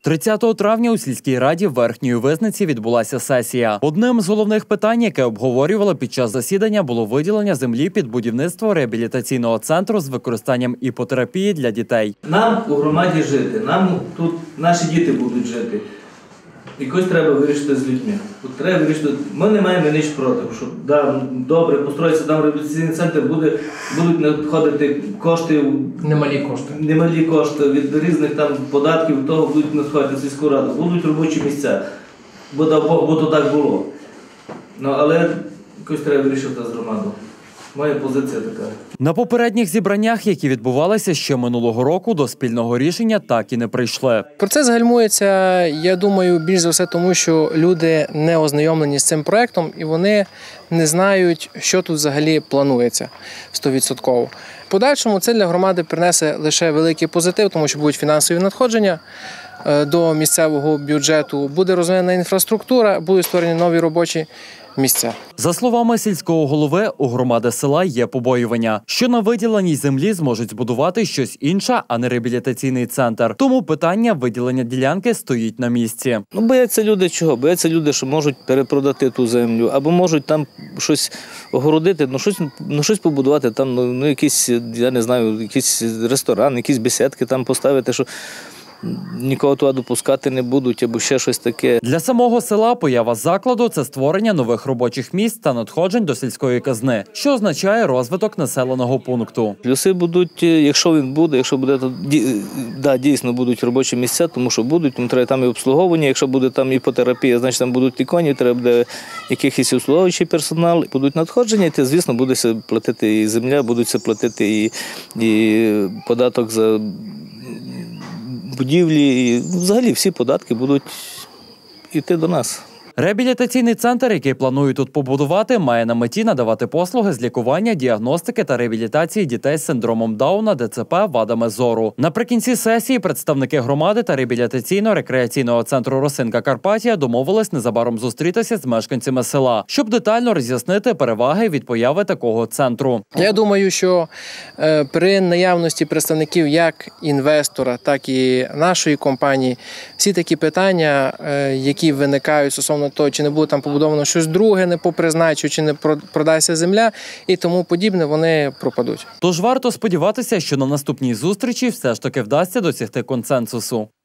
30 травня у сільській раді Верхньої Визниці відбулася сесія. Одним з головних питань, яке обговорювали під час засідання, було виділення землі під будівництво реабілітаційного центру з використанням іпотерапії для дітей. Нам у громаді жити, нам тут наші діти будуть жити. Якось треба вирішити з людьми. От треба вирішити. Ми не маємо ніч проти, що добре, построїться там реабілітаційний центр, будуть надходити кошти, немалі кошти від різних там податків, того будуть надходити в сільську раду, будуть робочі місця, бо то так було. Але якось треба вирішити з громадою. Моя позиція така. На попередніх зібраннях, які відбувалися ще минулого року, до спільного рішення так і не прийшли. Процес гальмується, я думаю, більш за все тому, що люди не ознайомлені з цим проектом і вони не знають, що тут взагалі планується 100%. В подальшому це для громади принесе лише великий позитив, тому що будуть фінансові надходження до місцевого бюджету, буде розвинена інфраструктура, будуть створені нові робочі місця. За словами сільського голови, у громади села є побоювання, що на виділеній землі зможуть збудувати щось інше, а не реабілітаційний центр. Тому питання виділення ділянки стоїть на місці. Бояться люди чого? Бояться люди, що можуть перепродати ту землю, або можуть там щось огородити, щось побудувати, там якісь, я не знаю, якийсь ресторан, якісь бесідки там поставити, що нікого туди допускати не будуть, або ще щось таке. Для самого села поява закладу – це створення нових робочих місць та надходжень до сільської казни, що означає розвиток населеного пункту. Плюси будуть, якщо він буде, то дійсно будуть робочі місця, тому що будуть, тому треба там і обслуговування, якщо буде там іпотерапія, значить там будуть і коні, треба буде якийсь обслуговуючий персонал, будуть надходження, і, звісно, буде платити і земля, будуть платити і податок за будівлі, і взагалі всі податки будуть йти до нас. Реабілітаційний центр, який планують тут побудувати, має на меті надавати послуги з лікування, діагностики та реабілітації дітей з синдромом Дауна, ДЦП, вадами зору. Наприкінці сесії представники громади та реабілітаційно-рекреаційного центру «Росинка Карпатія» домовились незабаром зустрітися з мешканцями села, щоб детально роз'яснити переваги від появи такого центру. Я думаю, що при наявності представників як інвестора, так і нашої компанії, всі такі питання, які виникають стосовно того, чи не буде там побудовано щось друге, не по призначенню, чи не продасться земля і тому подібне, вони пропадуть. Тож варто сподіватися, що на наступній зустрічі все ж таки вдасться досягти консенсусу.